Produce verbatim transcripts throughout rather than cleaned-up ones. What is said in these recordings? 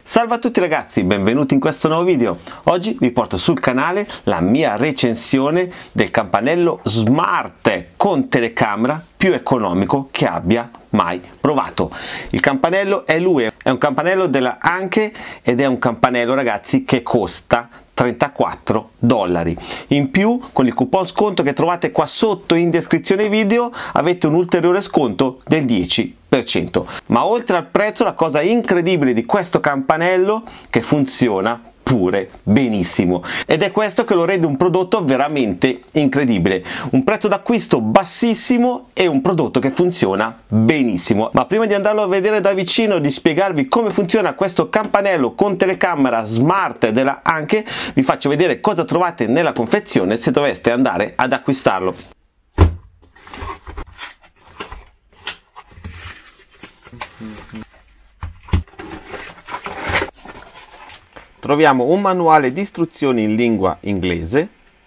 Salve a tutti ragazzi, benvenuti in questo nuovo video. Oggi vi porto sul canale la mia recensione del campanello smart con telecamera più economico che abbia mai provato. Il campanello è lui, è un campanello della Anke ed è un campanello ragazzi che costa trentaquattro dollari. In più, con il coupon sconto che trovate qua sotto in descrizione video, avete un ulteriore sconto del dieci per cento. Ma oltre al prezzo, la cosa incredibile di questo campanello è che funziona pure benissimo, ed è questo che lo rende un prodotto veramente incredibile. Un prezzo d'acquisto bassissimo e un prodotto che funziona benissimo. Ma prima di andarlo a vedere da vicino e di spiegarvi come funziona questo campanello con telecamera smart della Anke, vi faccio vedere cosa trovate nella confezione se doveste andare ad acquistarlo. Troviamo un manuale di istruzioni in lingua inglese,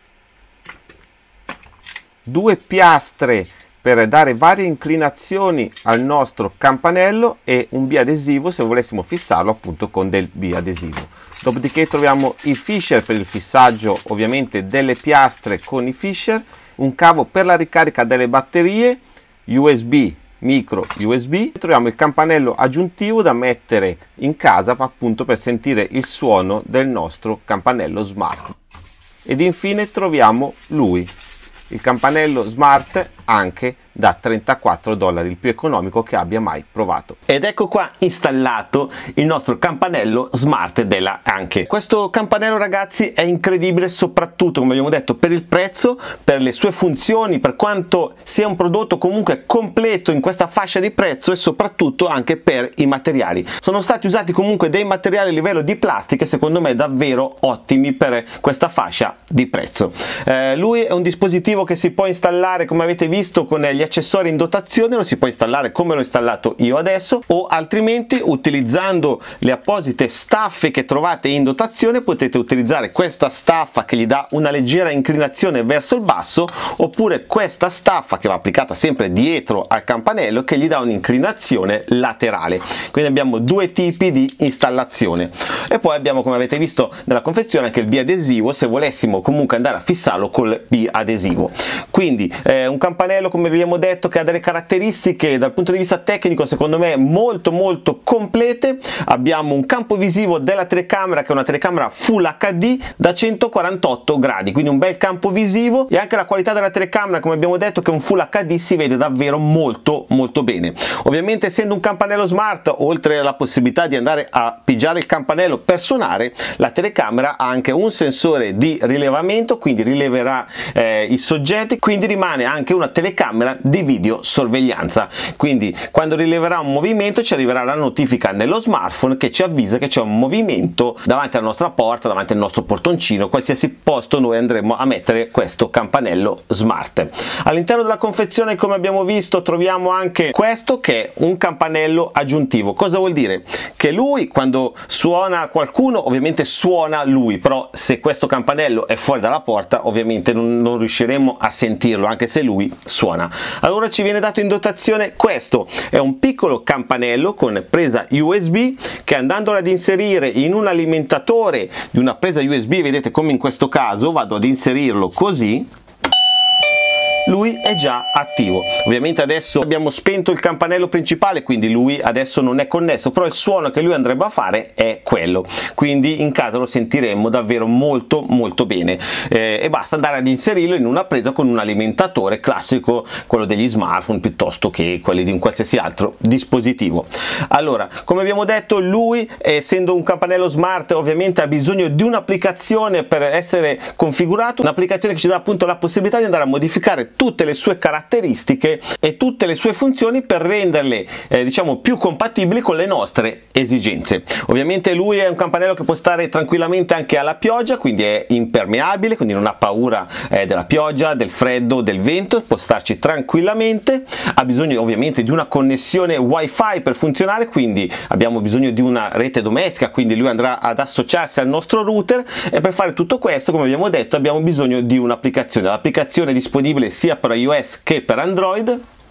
due piastre per dare varie inclinazioni al nostro campanello e un biadesivo se volessimo fissarlo appunto con del biadesivo. Dopodiché troviamo i fisher per il fissaggio ovviamente delle piastre con i fisher, un cavo per la ricarica delle batterie, U S B, micro U S B, troviamo il campanello aggiuntivo da mettere in casa appunto per sentire il suono del nostro campanello smart, ed infine troviamo lui, il campanello smart Anke da trentaquattro dollari, il più economico che abbia mai provato. Ed ecco qua installato il nostro campanello smart della Anke. Questo campanello ragazzi è incredibile, soprattutto come abbiamo detto per il prezzo, per le sue funzioni, per quanto sia un prodotto comunque completo in questa fascia di prezzo, e soprattutto anche per i materiali. Sono stati usati comunque dei materiali a livello di plastica secondo me davvero ottimi per questa fascia di prezzo. Eh, lui è un dispositivo che si può installare, come avete visto, con gli accessori in dotazione. Lo si può installare come l'ho installato io adesso, o altrimenti utilizzando le apposite staffe che trovate in dotazione. Potete utilizzare questa staffa che gli dà una leggera inclinazione verso il basso, oppure questa staffa che va applicata sempre dietro al campanello che gli dà un'inclinazione laterale. Quindi abbiamo due tipi di installazione, e poi abbiamo, come avete visto nella confezione, anche il biadesivo se volessimo comunque andare a fissarlo col biadesivo. Quindi eh, un campanello, come vi abbiamo detto, che ha delle caratteristiche dal punto di vista tecnico secondo me molto molto complete. Abbiamo un campo visivo della telecamera che è una telecamera Full H D da centoquarantotto gradi, quindi un bel campo visivo, e anche la qualità della telecamera, come abbiamo detto, che è un Full H D, si vede davvero molto molto bene. Ovviamente, essendo un campanello smart, oltre alla possibilità di andare a pigiare il campanello per suonare, la telecamera ha anche un sensore di rilevamento, quindi rileverà eh, i soggetti, quindi rimane anche una telecamera di videosorveglianza. Quindi quando rileverà un movimento ci arriverà la notifica nello smartphone che ci avvisa che c'è un movimento davanti alla nostra porta, davanti al nostro portoncino, qualsiasi posto noi andremo a mettere questo campanello smart. All'interno della confezione, come abbiamo visto, troviamo anche questo che è un campanello aggiuntivo. Cosa vuol dire? Che lui, quando suona qualcuno, ovviamente suona lui, però se questo campanello è fuori dalla porta ovviamente non, non riusciremo a sentirlo, anche se lui suona. Allora ci viene dato in dotazione questo, è un piccolo campanello con presa U S B che, andandolo ad inserire in un alimentatore di una presa U S B, vedete come in questo caso vado ad inserirlo così, lui è già attivo. Ovviamente adesso abbiamo spento il campanello principale, quindi lui adesso non è connesso, però il suono che lui andrebbe a fare è quello, quindi in casa lo sentiremo davvero molto molto bene. Eh, e basta andare ad inserirlo in una presa con un alimentatore classico, quello degli smartphone piuttosto che quelli di un qualsiasi altro dispositivo. Allora, come abbiamo detto, lui, essendo un campanello smart, ovviamente ha bisogno di un'applicazione per essere configurato, un'applicazione che ci dà appunto la possibilità di andare a modificare tutte le sue caratteristiche e tutte le sue funzioni per renderle eh, diciamo più compatibili con le nostre esigenze. Ovviamente lui è un campanello che può stare tranquillamente anche alla pioggia, quindi è impermeabile, quindi non ha paura eh, della pioggia, del freddo, del vento, può starci tranquillamente. Ha bisogno ovviamente di una connessione wifi per funzionare, quindi abbiamo bisogno di una rete domestica, quindi lui andrà ad associarsi al nostro router, e per fare tutto questo, come abbiamo detto, abbiamo bisogno di un'applicazione. L'applicazione è disponibile sia per iOS che per Android,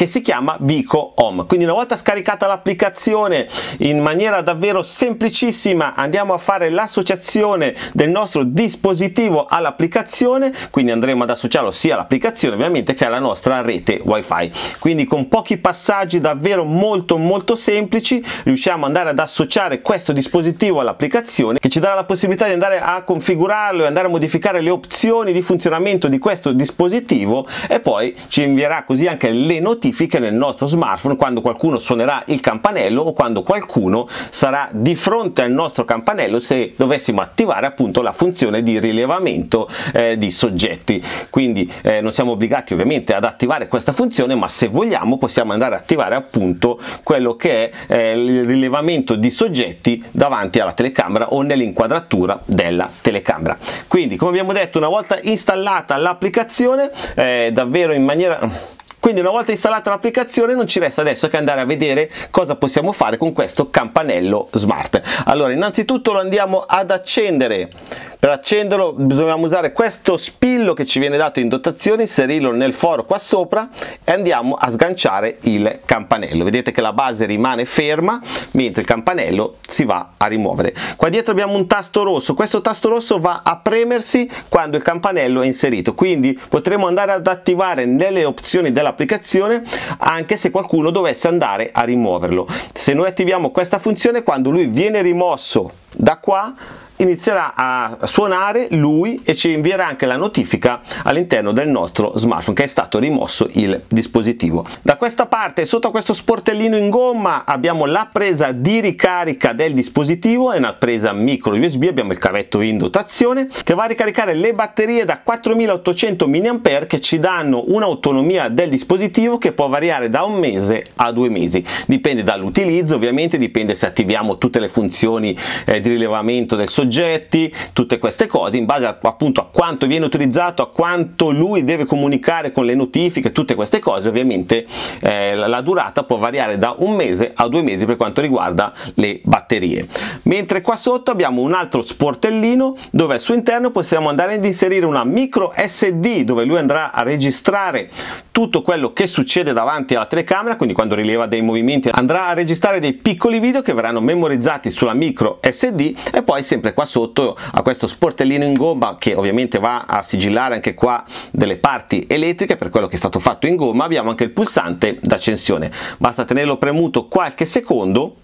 che si chiama Vico Home. Quindi una volta scaricata l'applicazione, in maniera davvero semplicissima andiamo a fare l'associazione del nostro dispositivo all'applicazione, quindi andremo ad associarlo sia all'applicazione ovviamente che alla nostra rete wifi. Quindi con pochi passaggi davvero molto molto semplici riusciamo ad andare ad associare questo dispositivo all'applicazione, che ci darà la possibilità di andare a configurarlo e andare a modificare le opzioni di funzionamento di questo dispositivo, e poi ci invierà così anche le notifiche nel nostro smartphone quando qualcuno suonerà il campanello o quando qualcuno sarà di fronte al nostro campanello, se dovessimo attivare appunto la funzione di rilevamento eh, di soggetti. Quindi eh, non siamo obbligati ovviamente ad attivare questa funzione, ma se vogliamo possiamo andare ad attivare appunto quello che è eh, il rilevamento di soggetti davanti alla telecamera o nell'inquadratura della telecamera. Quindi, come abbiamo detto, una volta installata l'applicazione eh, davvero in maniera Quindi una volta installata l'applicazione non ci resta adesso che andare a vedere cosa possiamo fare con questo campanello smart. Allora, innanzitutto lo andiamo ad accendere. Per accenderlo dobbiamo usare questo spillo che ci viene dato in dotazione, inserirlo nel foro qua sopra e andiamo a sganciare il campanello. Vedete che la base rimane ferma mentre il campanello si va a rimuovere. Qua dietro abbiamo un tasto rosso, questo tasto rosso va a premersi quando il campanello è inserito, quindi potremo andare ad attivare nelle opzioni dell'applicazione anche se qualcuno dovesse andare a rimuoverlo. Se noi attiviamo questa funzione, quando lui viene rimosso da qua inizierà a suonare lui e ci invierà anche la notifica all'interno del nostro smartphone che è stato rimosso il dispositivo. Da questa parte, sotto a questo sportellino in gomma, abbiamo la presa di ricarica del dispositivo, è una presa micro U S B, abbiamo il cavetto in dotazione che va a ricaricare le batterie da quattromilaottocento milliampere che ci danno un'autonomia del dispositivo che può variare da un mese a due mesi, dipende dall'utilizzo ovviamente, dipende se attiviamo tutte le funzioni eh, di rilevamento del soggetto, tutte queste cose, in base a, appunto a quanto viene utilizzato, a quanto lui deve comunicare con le notifiche, tutte queste cose ovviamente eh, la durata può variare da un mese a due mesi per quanto riguarda le batterie. Mentre qua sotto abbiamo un altro sportellino dove al suo interno possiamo andare ad inserire una micro S D dove lui andrà a registrare tutto quello che succede davanti alla telecamera, quindi quando rileva dei movimenti andrà a registrare dei piccoli video che verranno memorizzati sulla micro S D, e poi sempre qua sotto a questo sportellino in gomma che ovviamente va a sigillare anche qua delle parti elettriche per quello che è stato fatto in gomma, abbiamo anche il pulsante d'accensione, basta tenerlo premuto qualche secondo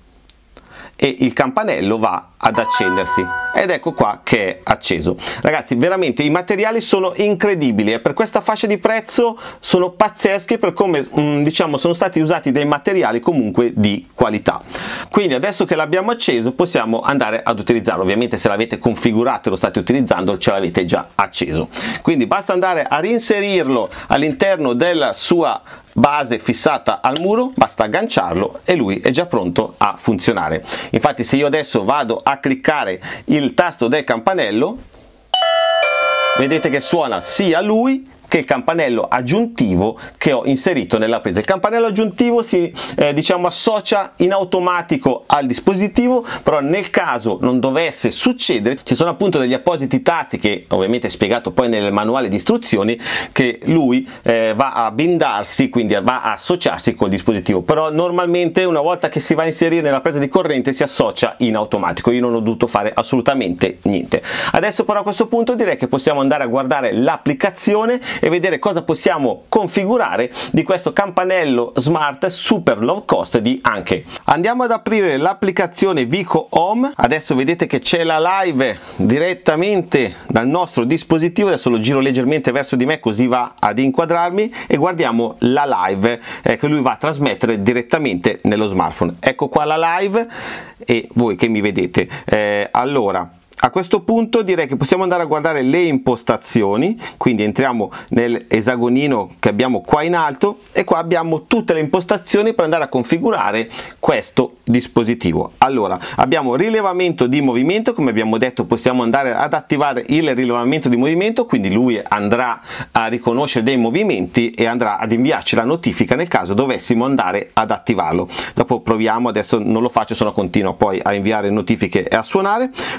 e il campanello va ad accendersi ed ecco qua che è acceso. Ragazzi, veramente i materiali sono incredibili e per questa fascia di prezzo sono pazzeschi per come mh, diciamo sono stati usati dei materiali comunque di qualità. Quindi adesso che l'abbiamo acceso possiamo andare ad utilizzarlo, ovviamente se l'avete configurato e lo state utilizzando ce l'avete già acceso, quindi basta andare a reinserirlo all'interno della sua base fissata al muro, basta agganciarlo e lui è già pronto a funzionare. Infatti se io adesso vado a cliccare il tasto del campanello vedete che suona sia lui che il campanello aggiuntivo che ho inserito nella presa. Il campanello aggiuntivo si eh, diciamo associa in automatico al dispositivo, però nel caso non dovesse succedere ci sono appunto degli appositi tasti che ovviamente è spiegato poi nel manuale di istruzioni che lui eh, va a bindarsi, quindi va a associarsi col dispositivo, però normalmente una volta che si va a inserire nella presa di corrente si associa in automatico, io non ho dovuto fare assolutamente niente. Adesso però a questo punto direi che possiamo andare a guardare l'applicazione e vedere cosa possiamo configurare di questo campanello smart super low cost di Anke. Andiamo ad aprire l'applicazione Vico Home, adesso vedete che c'è la live direttamente dal nostro dispositivo, adesso lo giro leggermente verso di me così va ad inquadrarmi e guardiamo la live eh, che lui va a trasmettere direttamente nello smartphone. Ecco qua la live e voi che mi vedete. Eh, allora a questo punto direi che possiamo andare a guardare le impostazioni, quindi entriamo nell'esagonino che abbiamo qua in alto e qua abbiamo tutte le impostazioni per andare a configurare questo dispositivo. Allora abbiamo rilevamento di movimento, come abbiamo detto possiamo andare ad attivare il rilevamento di movimento, quindi lui andrà a riconoscere dei movimenti e andrà ad inviarci la notifica nel caso dovessimo andare ad attivarlo. Dopo proviamo, adesso non lo faccio, se no continuo poi a inviare notifiche e a suonare. Poi abbiamo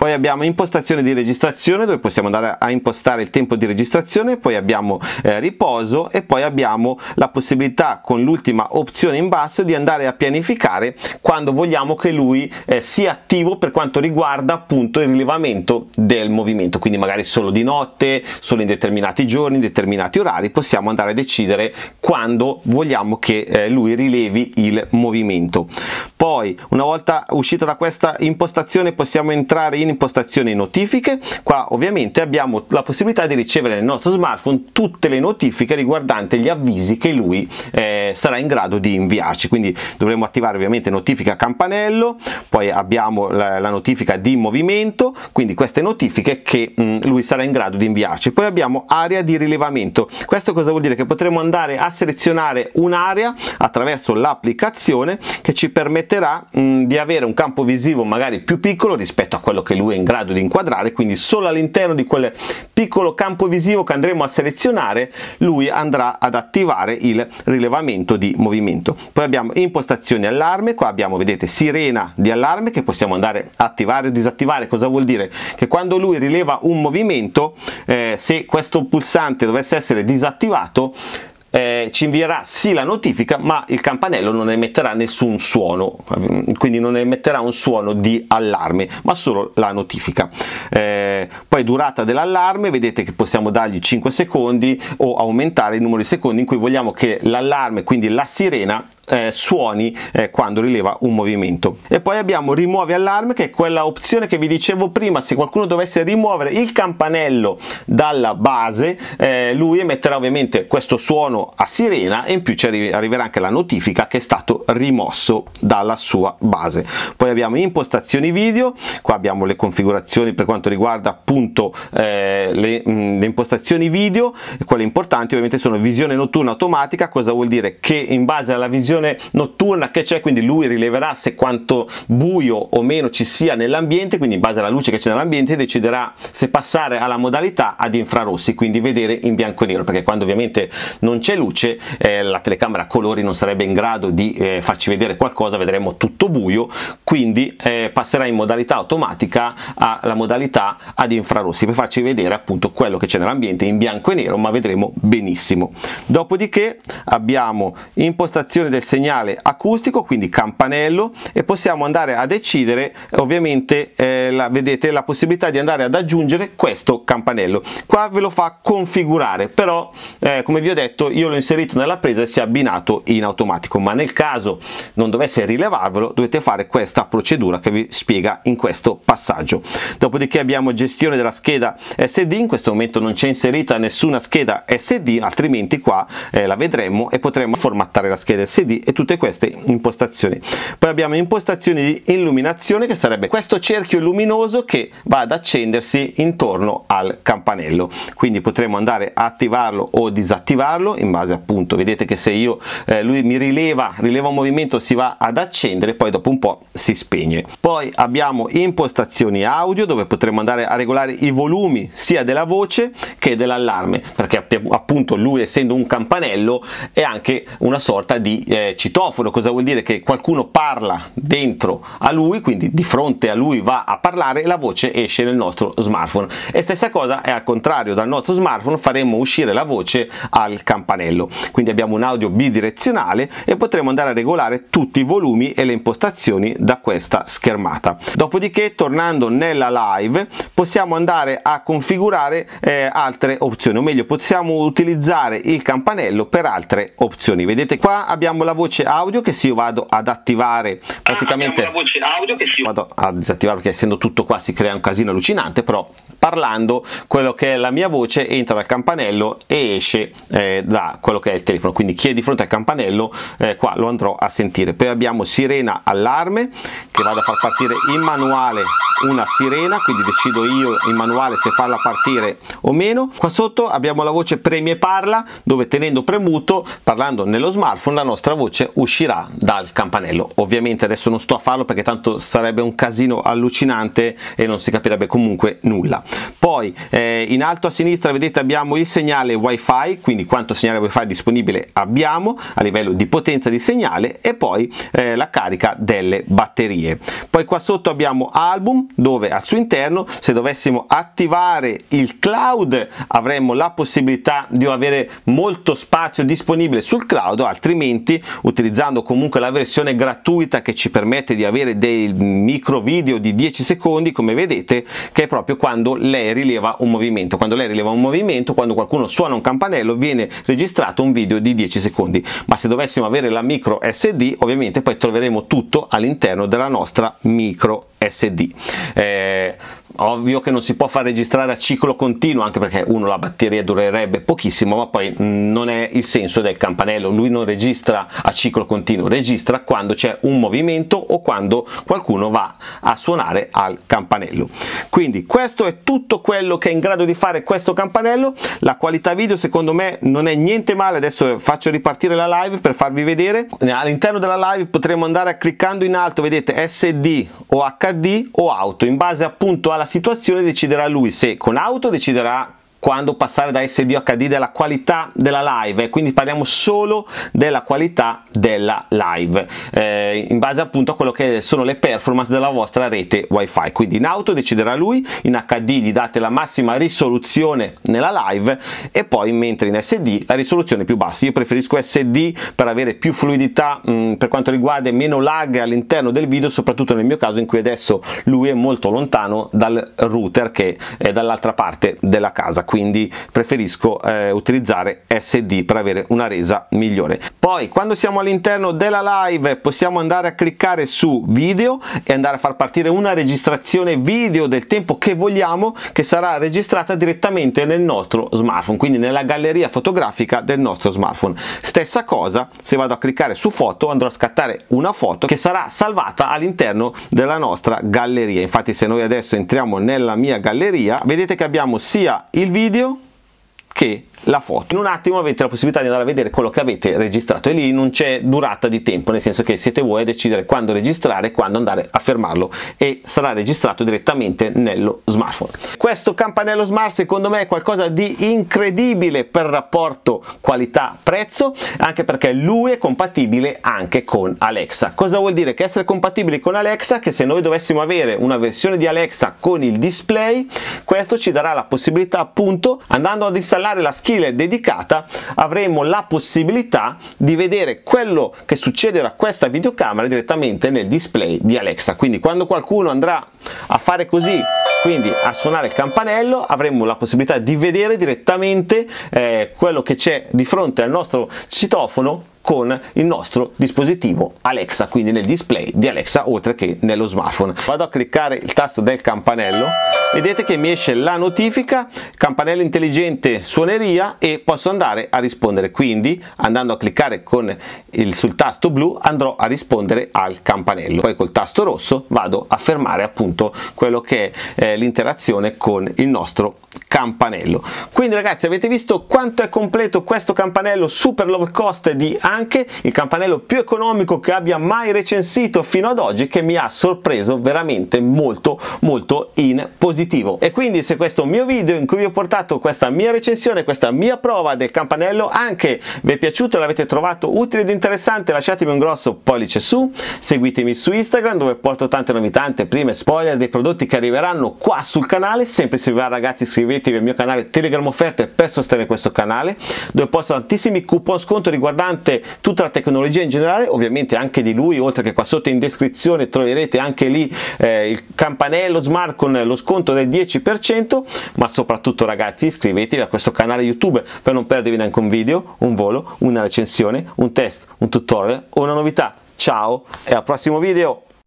impostazione di registrazione, dove possiamo andare a impostare il tempo di registrazione, poi abbiamo eh, riposo e poi abbiamo la possibilità con l'ultima opzione in basso di andare a pianificare quando vogliamo che lui eh, sia attivo per quanto riguarda appunto il rilevamento del movimento, quindi magari solo di notte, solo in determinati giorni, in determinati orari, possiamo andare a decidere quando vogliamo che eh, lui rilevi il movimento. Poi una volta uscita da questa impostazione possiamo entrare in impostazioni notifiche. Qua ovviamente abbiamo la possibilità di ricevere nel nostro smartphone tutte le notifiche riguardanti gli avvisi che lui eh, sarà in grado di inviarci, quindi dovremo attivare ovviamente notifica campanello, poi abbiamo la, la notifica di movimento, quindi queste notifiche che mh, lui sarà in grado di inviarci. Poi abbiamo area di rilevamento. Questo cosa vuol dire? Che potremo andare a selezionare un'area attraverso l'applicazione che ci permetterà mh, di avere un campo visivo magari più piccolo rispetto a quello che lui è in grado di inquadrare, quindi solo all'interno di quel piccolo campo visivo che andremo a selezionare lui andrà ad attivare il rilevamento di movimento. Poi abbiamo impostazioni allarme, qua abbiamo, vedete, sirena di allarme che possiamo andare a attivare o disattivare. Cosa vuol dire? Che quando lui rileva un movimento, eh, se questo pulsante dovesse essere disattivato, Eh, ci invierà sì la notifica, ma il campanello non emetterà nessun suono, quindi non emetterà un suono di allarme, ma solo la notifica. Eh, poi durata dell'allarme, vedete che possiamo dargli cinque secondi o aumentare il numero di secondi in cui vogliamo che l'allarme, quindi la sirena, eh, suoni eh, quando rileva un movimento. E poi abbiamo rimuovi allarme, che è quella opzione che vi dicevo prima. Se qualcuno dovesse rimuovere il campanello dalla base, eh, lui emetterà ovviamente questo suono a sirena e in più ci arriverà anche la notifica che è stato rimosso dalla sua base. Poi abbiamo impostazioni video, qua abbiamo le configurazioni per quanto riguarda appunto eh, le, mh, le impostazioni video. Quelle importanti ovviamente sono visione notturna automatica. Cosa vuol dire? Che in base alla visione notturna che c'è, quindi lui rileverà se quanto buio o meno ci sia nell'ambiente, quindi in base alla luce che c'è nell'ambiente deciderà se passare alla modalità ad infrarossi, quindi vedere in bianco e nero, perché quando ovviamente non c'è luce eh, la telecamera a colori non sarebbe in grado di eh, farci vedere qualcosa, vedremo tutto buio, quindi eh, passerà in modalità automatica alla modalità ad infrarossi per farci vedere appunto quello che c'è nell'ambiente in bianco e nero, ma vedremo benissimo. Dopodiché abbiamo impostazione del segnale acustico, quindi campanello, e possiamo andare a decidere ovviamente eh, la, vedete la possibilità di andare ad aggiungere questo campanello. Qua ve lo fa configurare, però eh, come vi ho detto io l'ho inserito nella presa e si è abbinato in automatico, ma nel caso non dovesse rilevarvelo dovete fare questa procedura che vi spiega in questo passaggio. Dopodiché abbiamo gestione della scheda S D. In questo momento non c'è inserita nessuna scheda S D, altrimenti qua eh, la vedremo e potremo formattare la scheda S D e tutte queste impostazioni. Poi abbiamo impostazioni di illuminazione, che sarebbe questo cerchio luminoso che va ad accendersi intorno al campanello, quindi potremo andare a attivarlo o disattivarlo in base appunto, vedete che se io eh, lui mi rileva rileva un movimento si va ad accendere, poi dopo un po' si spegne. Poi abbiamo impostazioni audio, dove potremo andare a regolare i volumi sia della voce che dell'allarme, perché appunto lui, essendo un campanello, è anche una sorta di eh, citofono. Cosa vuol dire? Che qualcuno parla dentro a lui, quindi di fronte a lui va a parlare e la voce esce nel nostro smartphone, e stessa cosa è al contrario, dal nostro smartphone faremo uscire la voce al campanello. Quindi abbiamo un audio bidirezionale e potremo andare a regolare tutti i volumi e le impostazioni da questa schermata. Dopodiché, tornando nella live, possiamo andare a configurare eh, altre opzioni, o meglio possiamo utilizzare il campanello per altre opzioni. Vedete qua abbiamo la voce audio che se io vado ad attivare praticamente ah, la voce audio che si... vado a disattivare, perché essendo tutto qua si crea un casino allucinante, però parlando quello che è la mia voce entra dal campanello e esce eh, da quello che è il telefono, quindi chi è di fronte al campanello eh, qua lo andrò a sentire. Poi abbiamo sirena allarme, che vado a far partire in manuale una sirena, quindi decido io in manuale se farla partire o meno. Qua sotto abbiamo la voce premi e parla, dove tenendo premuto, parlando nello smartphone, la nostra voce uscirà dal campanello. Ovviamente adesso non sto a farlo perché tanto sarebbe un casino allucinante e non si capirebbe comunque nulla. Poi Poi eh, in alto a sinistra vedete abbiamo il segnale wifi, quindi quanto segnale wifi disponibile abbiamo a livello di potenza di segnale, e poi eh, la carica delle batterie. Poi qua sotto abbiamo album, dove al suo interno, se dovessimo attivare il cloud, avremmo la possibilità di avere molto spazio disponibile sul cloud, altrimenti utilizzando comunque la versione gratuita che ci permette di avere dei micro video di dieci secondi, come vedete, che è proprio quando lei rileva un movimento. Quando lei rileva un movimento, quando qualcuno suona un campanello, viene registrato un video di dieci secondi. Ma se dovessimo avere la micro S D, ovviamente poi troveremo tutto all'interno della nostra micro S D. Eh, ovvio che non si può far registrare a ciclo continuo, anche perché uno, la batteria durerebbe pochissimo, ma poi mh, non è il senso del campanello. Lui non registra a ciclo continuo, registra quando c'è un movimento o quando qualcuno va a suonare al campanello. Quindi questo è tutto quello che è in grado di fare questo campanello. La qualità video secondo me non è niente male. Adesso faccio ripartire la live per farvi vedere. All'interno della live potremo andare cliccando in alto, vedete S D o H D o auto, in base appunto alla situazione deciderà lui. Se con auto deciderà quando passare da S D o H D della qualità della live, eh, quindi parliamo solo della qualità della live, eh, in base appunto a quello che sono le performance della vostra rete wifi. Quindi in auto deciderà lui, in H D gli date la massima risoluzione nella live, e poi mentre in S D la risoluzione più bassa. Io preferisco S D per avere più fluidità mh, per quanto riguarda meno lag all'interno del video, soprattutto nel mio caso in cui adesso lui è molto lontano dal router che è dall'altra parte della casa, quindi preferisco eh, utilizzare S D per avere una resa migliore. Poi quando siamo all'interno della live possiamo andare a cliccare su video e andare a far partire una registrazione video del tempo che vogliamo, che sarà registrata direttamente nel nostro smartphone, quindi nella galleria fotografica del nostro smartphone. Stessa cosa se vado a cliccare su foto, andrò a scattare una foto che sarà salvata all'interno della nostra galleria. Infatti se noi adesso entriamo nella mia galleria, vedete che abbiamo sia il video che la foto. In un attimo avete la possibilità di andare a vedere quello che avete registrato, e lì non c'è durata di tempo, nel senso che siete voi a decidere quando registrare e quando andare a fermarlo, e sarà registrato direttamente nello smartphone. Questo campanello smart secondo me è qualcosa di incredibile per rapporto qualità-prezzo, anche perché lui è compatibile anche con Alexa. Cosa vuol dire? Che essere compatibili con Alexa, che se noi dovessimo avere una versione di Alexa con il display, questo ci darà la possibilità, appunto, andando ad installare la skill dedicata, avremo la possibilità di vedere quello che succede da questa videocamera direttamente nel display di Alexa. Quindi quando qualcuno andrà a fare così, quindi a suonare il campanello, avremo la possibilità di vedere direttamente eh, quello che c'è di fronte al nostro citofono con il nostro dispositivo Alexa, quindi nel display di Alexa oltre che nello smartphone. Vado a cliccare il tasto del campanello, vedete che mi esce la notifica campanello intelligente suoneria, e posso andare a rispondere. Quindi andando a cliccare con il, sul tasto blu andrò a rispondere al campanello, poi col tasto rosso vado a fermare appunto quello che è eh, l'interazione con il nostro campanello. Quindi ragazzi, avete visto quanto è completo questo campanello super low cost, di anche il campanello più economico che abbia mai recensito fino ad oggi, che mi ha sorpreso veramente molto molto in positivo. E quindi se questo mio video in cui vi ho portato questa mia recensione, questa mia prova del campanello, anche vi è piaciuto e l'avete trovato utile ed interessante, lasciatemi un grosso pollice su, seguitemi su Instagram dove porto tante novità, anteprime, spoiler dei prodotti che arriveranno qua sul canale. Sempre se vi va ragazzi, iscrivetevi al mio canale Telegram Offerte per sostenere questo canale, dove posto tantissimi coupon sconto riguardante tutta la tecnologia in generale, ovviamente anche di lui, oltre che qua sotto in descrizione troverete anche lì eh, il campanello smart con lo sconto del dieci per cento. Ma soprattutto ragazzi, iscrivetevi a questo canale YouTube per non perdervi neanche un video, un volo, una recensione, un test, un tutorial o una novità. Ciao e al prossimo video!